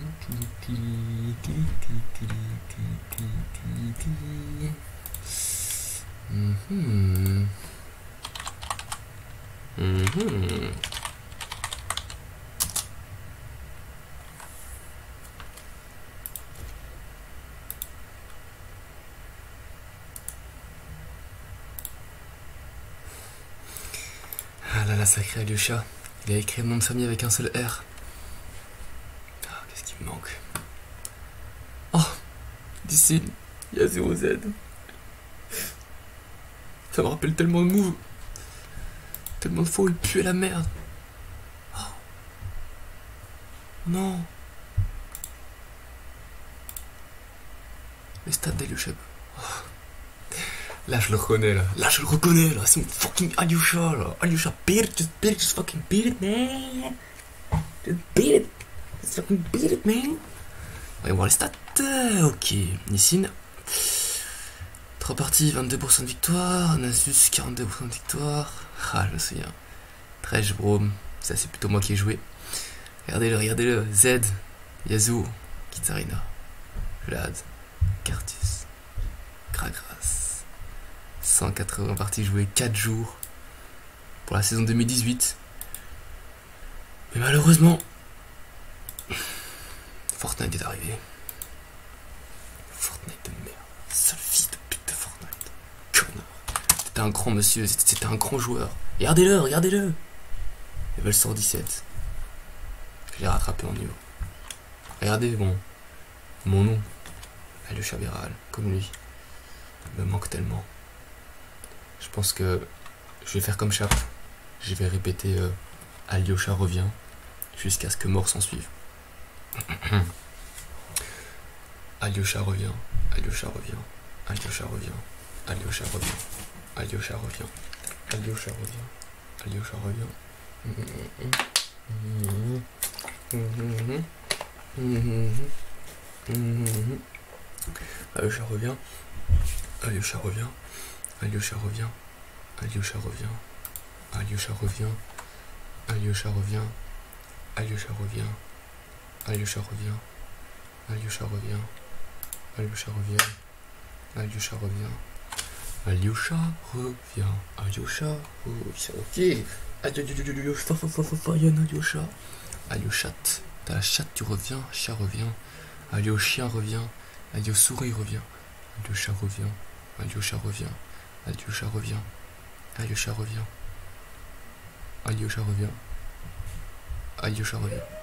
Ah là là, sacré Alyosha. Il a écrit mon nom de famille avec un seul R. Ah, qu'est-ce qui me manque? Oh, d'ici, il y a 0 Z. Ça me rappelle tellement de move. Tellement de fois où il puait la merde. Oh. Non. Les stats d'Alyosha. Oh. Là je le reconnais là. Là je le reconnais là. C'est mon fucking Alyosha là. Alyosha, beat it, just fucking beat it, man. Just beat it. Just fucking beat it, man. On va voir les stats. Ok. Nissin. 3 parties, 22% de victoire. Nasus, 42% de victoire. Ah, je me souviens. Tresh, Brome. Ça, c'est plutôt moi qui ai joué. Regardez-le, regardez-le. Z, Yasuo, Kitarina, Vlad, Cartus, Kragras. 180 parties jouées, 4 jours pour la saison 2018. Mais malheureusement, Fortnite est arrivé. Fortnite de merde. Sale fils de pute de Fortnite. Connard. C'était un grand monsieur, c'était un grand joueur. Regardez-le, regardez-le. Level 117. Je l'ai rattrapé en niveau. Regardez mon nom. Alyosha Viral, comme lui. Il me manque tellement. Je pense que je vais faire comme Chap. Je vais répéter Alyosha revient jusqu'à ce que mort s'en suive. Alyosha revient, Alyosha revient, Alyosha revient, Alyosha revient, Alyosha revient, Alyosha revient, Alyosha revient. Alyosha revient, Alyosha revient, Alyosha revient, Alyosha revient, Alyosha revient, Alyosha revient, Alyosha revient, Alyosha revient, Alyosha revient, Alyosha revient, Alyosha revient, Alyosha revient, Alyosha revient, ok, Alyosha, Alyoshat, t'as la chatte, tu reviens, chat revient, Alyosien revient, Alyosouris revient, Alyosha revient, Alyosha revient, Alyosha revient, Alyosha revient, Alyosha revient, Alyosha revient.